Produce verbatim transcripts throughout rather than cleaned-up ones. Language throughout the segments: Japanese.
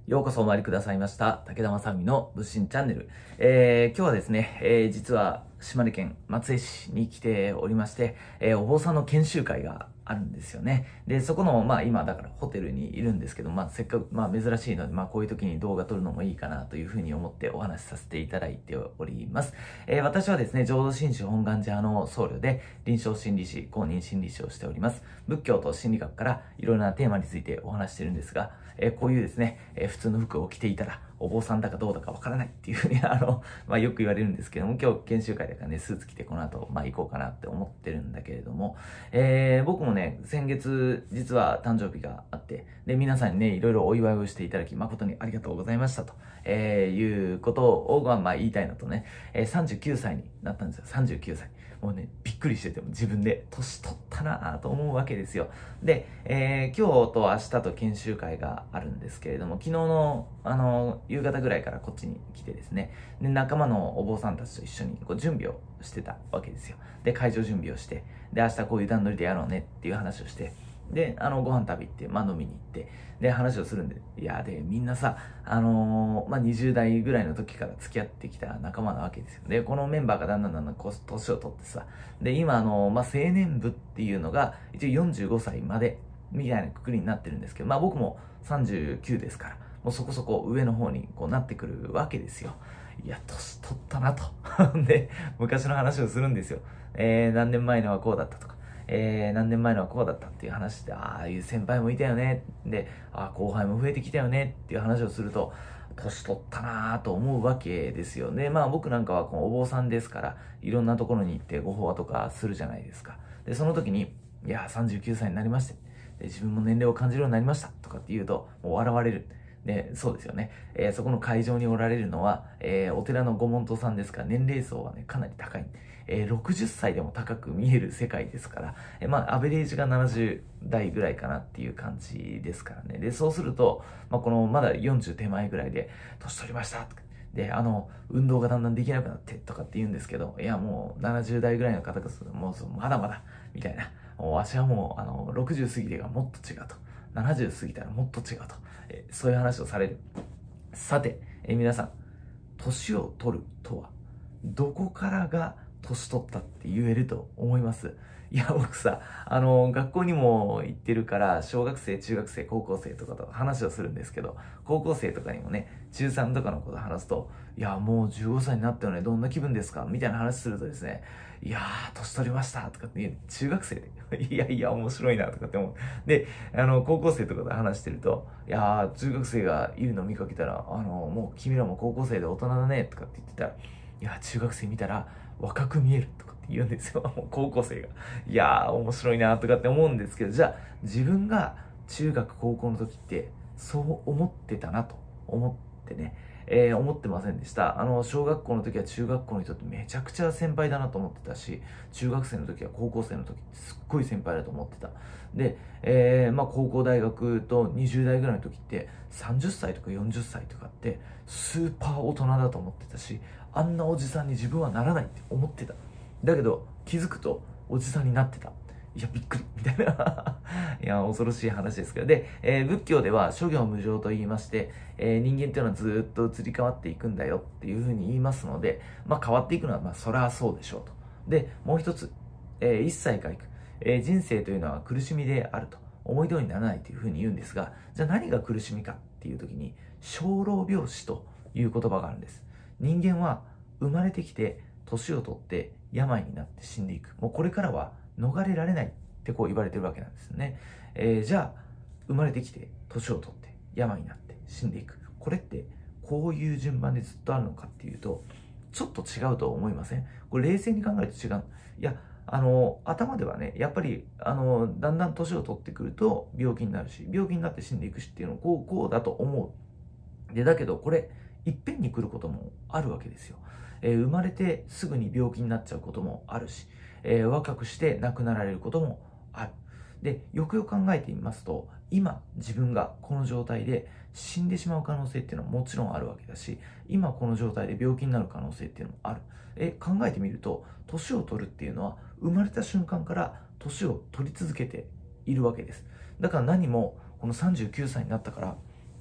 ようこそお参りくださいました。武田正文の仏心チャンネル。えー、今日はですね、えー、実は島根県松江市に来ておりまして、えー、お坊さんの研修会があるんですよね。で、そこの、まあ今だからホテルにいるんですけど、まあせっかく、まあ珍しいので、まあこういう時に動画撮るのもいいかなというふうに思ってお話しさせていただいております。えー、私はですね、浄土真宗本願寺派の僧侶で、臨床心理士、公認心理師をしております。仏教と心理学からいろいろなテーマについてお話してるんですが、えー、こういうですね、えー、普通の服を着ていたら、お坊さんだかどうだかわからないっていうふうに、あの、まあよく言われるんですけども、今日研修会だからね、スーツ着てこの後、まあ行こうかなって思ってるんだけれども、えー、僕もね、先月、実は誕生日があって、で、皆さんにね、いろいろお祝いをしていただき、誠にありがとうございましたと、えー、いうことを、まあ言いたいのとね、えー、さんじゅうきゅうさいになったんですよ、さんじゅうきゅうさい。もうね、びっくりしてても自分で年取ったなぁと思うわけですよ。で、えー、今日と明日と研修会があるんですけれども、昨日の、あの、夕方ぐらいからこっちに来てですね、で、仲間のお坊さんたちと一緒にこう準備をしてたわけですよ。で、会場準備をして、で、明日こういう段取りでやろうねっていう話をして、で、あの、ご飯食べ行って、まあ飲みに行って、で、話をするんで、いや、で、みんなさ、あのー、まあにじゅう代ぐらいの時から付き合ってきた仲間なわけですよ。で、このメンバーがだんだんだんだんこう年を取ってさ、で、今、あのー、まあ青年部っていうのが、一応よんじゅうごさいまで、みたいなくくりになってるんですけど、まあ僕もさんじゅうきゅうですから、もうそこそこ上の方にこうなってくるわけですよ。いや、年取ったなと。で、昔の話をするんですよ。えー、何年前のはこうだったとか。えー、何年前のはこうだったっていう話で、ああいう先輩もいたよね。で、ああ、後輩も増えてきたよねっていう話をすると、年取ったなぁと思うわけですよね。まあ僕なんかはこのお坊さんですから、いろんなところに行ってご法話とかするじゃないですか。で、その時に、いや、さんじゅうきゅうさいになりまして、で自分も年齢を感じるようになりましたとかって言うと、もう笑われる。で、そうですよね。えー、そこの会場におられるのは、えー、お寺のご門徒さんですから、年齢層はね、かなり高い。えー、ろくじゅっさいでも高く見える世界ですから、えー、まあ、アベレージがななじゅう代ぐらいかなっていう感じですからね。で、そうすると、まあ、この、まだよんじゅう手前ぐらいで、年取りましたとか、で、あの、運動がだんだんできなくなってとかって言うんですけど、いや、もうななじゅう代ぐらいの方が、もう、まだまだ、みたいな。もう、わしはもう、あの、ろくじゅう過ぎてがもっと違うと。ななじゅう過ぎたらもっと違うと。えー、そういう話をされる。さて、えー、皆さん、年を取るとは、どこからが年取ったって言えると思います？いや、僕さ、あの、学校にも行ってるから、小学生、中学生、高校生とかと話をするんですけど、高校生とかにもね、中さんとかのこと話すと、いや、もうじゅうごさいになったよね、どんな気分ですかみたいな話するとですね、いやー、年取りましたとかって言う、中学生で、いやいや、面白いなとかって思う。で、あの、高校生とかで話してると、いやー、中学生がいるの見かけたら、あの、もう君らも高校生で大人だね、とかって言ってたら、いや、中学生見たら若く見えるとかって言うんですよ。もう高校生が。いやー、面白いなとかって思うんですけど、じゃあ、自分が中学、高校の時って、そう思ってたなと思ってね、えー、思ってませんでした。あの、小学校の時は中学校の人ってめちゃくちゃ先輩だなと思ってたし、中学生の時は高校生の時ってすっごい先輩だと思ってた。で、えー、まあ高校大学とにじゅう代ぐらいの時ってさんじゅっさいとかよんじゅっさいとかってスーパー大人だと思ってたし、あんなおじさんに自分はならないって思ってた。だけど気づくとおじさんになってた。いや、びっくりみたいな。いや、恐ろしい話ですけど。で、えー、仏教では諸行無常と言いまして、えー、人間っていうのはずっと移り変わっていくんだよっていうふうに言いますので、まあ変わっていくのは、まあそりゃそうでしょうと。で、もう一つ、えー、一切回復。えー、人生というのは苦しみであると。思い通りにならないというふうに言うんですが、じゃあ何が苦しみかっていう時に、生老病死という言葉があるんです。人間は生まれてきて、年を取って病になって死んでいく。もうこれからは逃れられないってこう言われてるわけなんですね。えー、じゃあ、生まれてきて、年を取って病になって死んでいく。これってこういう順番でずっとあるのかっていうと、ちょっと違うと思いません？これ冷静に考えると違う。いや、あの、頭ではね、やっぱり、あの、だんだん年を取ってくると病気になるし、病気になって死んでいくしっていうのをこう、こうだと思う。で、だけどこれ、いっぺんに来ることもあるわけですよ。えー、生まれてすぐに病気になっちゃうこともあるし、えー、若くして亡くなられることもある。で、よくよく考えてみますと、今自分がこの状態で死んでしまう可能性っていうのはもちろんあるわけだし、今この状態で病気になる可能性っていうのもある。え、考えてみると、年を取るっていうのは生まれた瞬間から年を取り続けているわけです。だから何もこのさんじゅうきゅうさいになったから、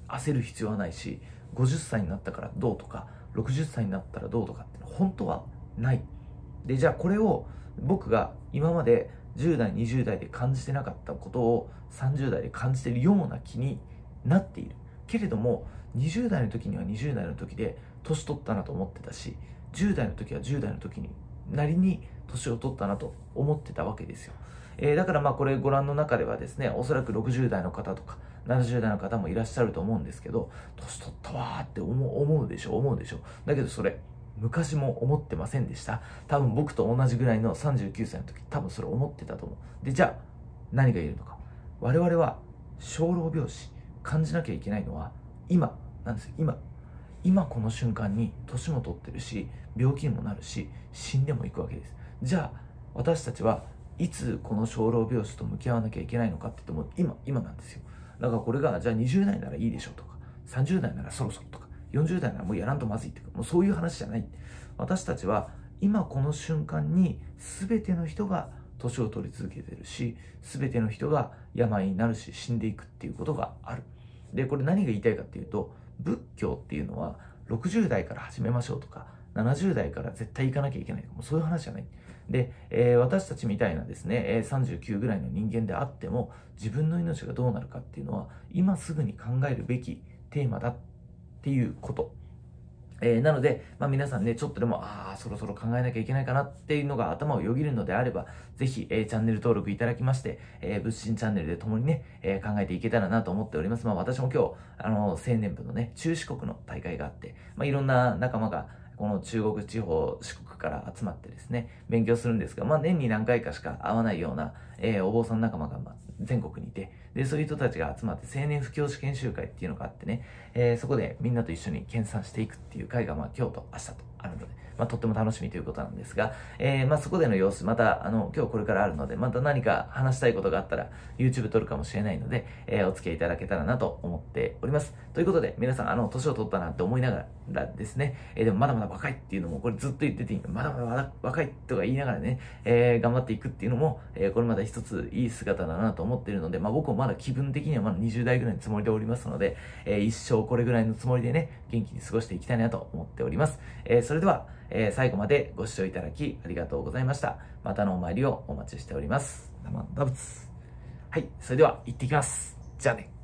焦る必要はないし、ごじゅっさいになったからどうとか、ろくじゅっさいになったらどうとかって本当はない。で、じゃあこれを僕が今までじゅう代、にじゅう代で感じてなかったことをさんじゅう代で感じているような気になっている。けれども、にじゅう代の時にはにじゅう代の時で年取ったなと思ってたし、じゅう代の時はじゅう代の時になりに年を取ったなと思ってたわけですよ。えー、だからまあこれご覧の中ではですね、おそらくろくじゅう代の方とかななじゅう代の方もいらっしゃると思うんですけど、年取ったわーって思う、思うでしょ、思うでしょ。だけどそれ、昔も思ってませんでした。多分僕と同じぐらいのさんじゅうきゅうさいの時、多分それ思ってたと思う。で、じゃあ、何が言えるのか。我々は、生老病死、感じなきゃいけないのは、今、なんですよ、今。今この瞬間に、年も取ってるし、病気にもなるし、死んでもいくわけです。じゃあ、私たちはいつこの生老病死と向き合わなきゃいけないのかって言っても、今、今なんですよ。だからこれが、じゃあにじゅう代ならいいでしょとか、さんじゅう代ならそろそろとか、よんじゅう代ならもうやらんとまずいっていうか、もうそういう話じゃない。私たちは今この瞬間に全ての人が年を取り続けてるし、全ての人が病になるし死んでいくっていうことがある。で、これ何が言いたいかっていうと、仏教っていうのはろくじゅう代から始めましょうとか、ななじゅう代から絶対行かなきゃいけないとか、もうそういう話じゃない。で、えー、私たちみたいなですね、えー、さんじゅうきゅうぐらいの人間であっても、自分の命がどうなるかっていうのは、今すぐに考えるべきテーマだっていうこと。えー、なので、まあ、皆さんね、ちょっとでも、ああ、そろそろ考えなきゃいけないかなっていうのが頭をよぎるのであれば、ぜひ、えー、チャンネル登録いただきまして、えー、物心チャンネルで共にね、えー、考えていけたらなと思っております。まあ、私も今日、あの、青年部のね、中四国の大会があって、まあ、いろんな仲間が、この中国地方、四国から集まってですね、勉強するんですが、まあ、年に何回かしか会わないような、えー、お坊さん仲間が、まあ、全国にいて、で、そういう人たちが集まって青年布教師研修会っていうのがあってね、えー、そこでみんなと一緒に研鑽していくっていう会が、まあ、今日と明日とあるので、まあ、とっても楽しみということなんですが、えー、まあ、そこでの様子、また、あの、今日これからあるので、また何か話したいことがあったら、YouTube 撮るかもしれないので、えー、お付き合いいただけたらなと思っております。ということで、皆さん、あの、年を取ったなって思いながらですね、えー、でもまだまだ若いっていうのも、これずっと言ってていいの、まだまだ若いとか言いながらね、えー、頑張っていくっていうのも、えー、これまた一ついい姿だなと思っているので、まあ、僕もまだ気分的にはまだにじゅう代ぐらいのつもりでおりますので、えー、一生これぐらいのつもりでね、元気に過ごしていきたいなと思っております。えー、それでは、えー、最後までご視聴いただきありがとうございました。またのお参りをお待ちしております。生ダブツ。はい、それでは行ってきます。じゃあね。